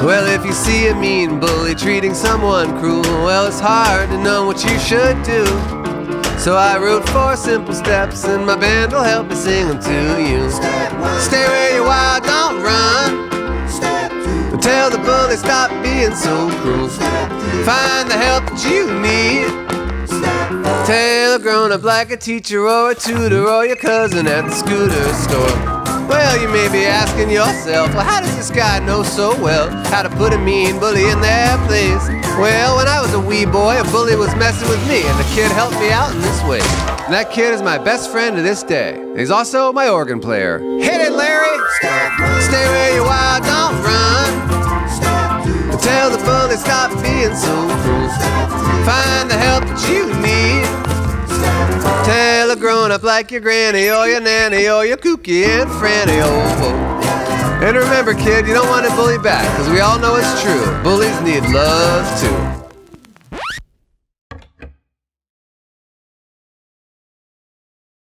Well, if you see a mean bully treating someone cruel, well, it's hard to know what you should do. So I wrote 4 simple steps, and my band will help me sing them to you. Stay where you are, don't run. Tell the bully stop being so cruel. Find the help that you need. Tell a grown-up like a teacher or a tutor or your cousin at the scooter store. Well, you may be asking yourself, well, how does this guy know so well how to put a mean bully in their place? Well, when I was a wee boy, a bully was messing with me, and the kid helped me out in this way. And that kid is my best friend to this day. He's also my organ player. Hit it, Larry! Stay where you are, don't run. Tell the bully stop being so cruel. Find the help that you need. Tell a grown-up like your granny or your nanny or your kooky Aunt Franny. Oh. And remember, kid, you don't want to bully back, because we all know it's true. Bullies need love too.